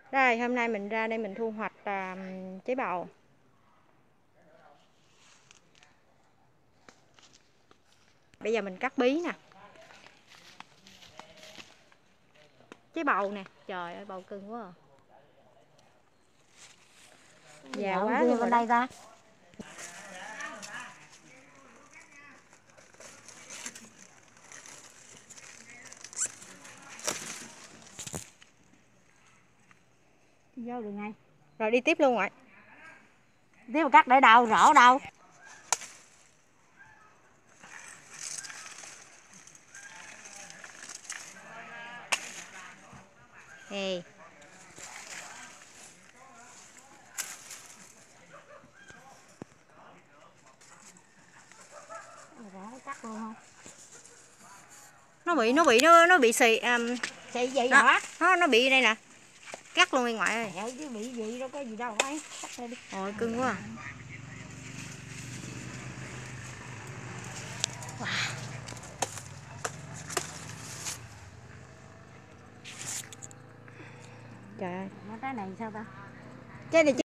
Đây, hôm nay mình ra đây mình thu hoạch trái bầu. Bây giờ mình cắt bí nè. Trái bầu nè, trời ơi bầu cưng quá à. Già quá luôn rồi đây ta. Vô được ngay. Rồi đi tiếp luôn rồi. Tiếp mà cắt để đâu, rõ đâu. Nè. Cắt luôn không? Nó bị xì Xì vậy hả? Nó bị đây nè. Cắt luôn đi ngoại ơi. Mẹ chứ bị gì đâu có gì đâu ấy. Cắt lên đi. Ôi cưng quá. Wow. Trời ơi. Cái này sao ta? Trái này